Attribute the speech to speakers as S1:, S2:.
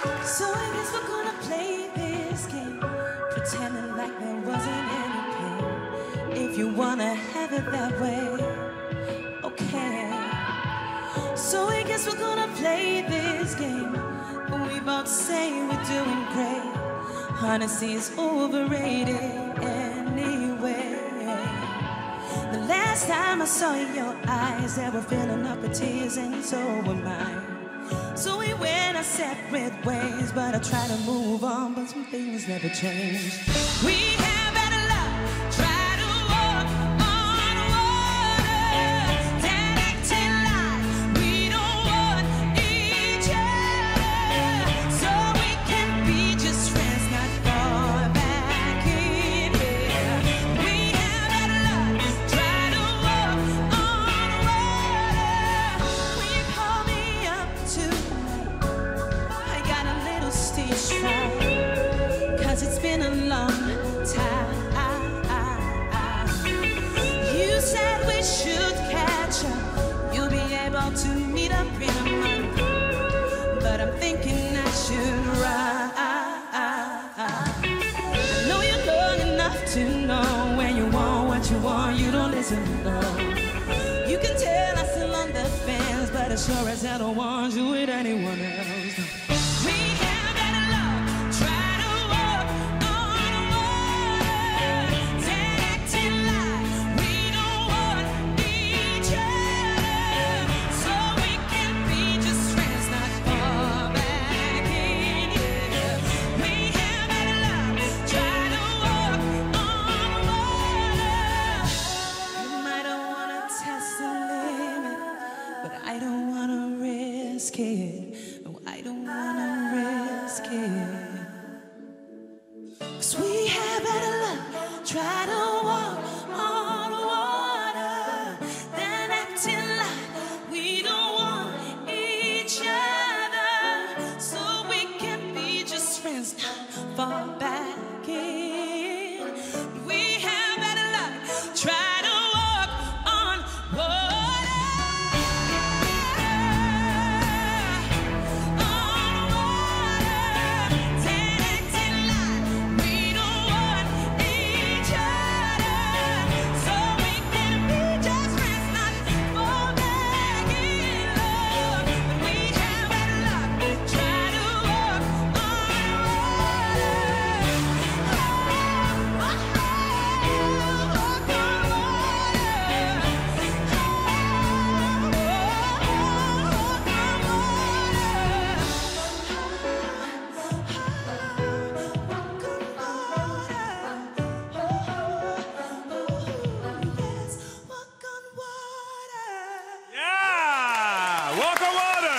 S1: So I guess we're gonna play this game, pretending like there wasn't any pain. If you wanna have it that way, okay. So I guess we're gonna play this game. We both say we're doing great. Honesty is overrated anyway. The last time I saw your eyes, they were filling up with tears, and so were mine. So we went our separate ways, but I try to move on, but some things never change. We have better luck, try to walk on water, then acting like we don't want each other, so we can be just friends, not far back in here. We have better luck, try to walk on water. Will you call me up tonight? I got a little stage fright, 'cause it's been a long time. You said we should catch up. You'll be able to meet up in a month, but I'm thinking I should ride. I know you're young enough to know when you want what you want, you don't listen though. You can tell I'm still on the fence, but I sure as hell don't want you with anyone else. We have better luck, try to walk on water, then acting like we don't want each other, so we can be just friends, not far back in here. We have better luck, try to walk on water. You might have wanna test the limit, but I don't wanna risk it. No, I don't wanna risk it. 'Cause we have better luck, try to walk on water, then acting like we don't want each other, so we can be just friends, not far back in. We have better luck, try to walk on water. On water, then acting like we don't want each other, so we can be just friends, not far back in love. But we have better luck, try to walk on water. Walk on
S2: Yeah! Walk on water!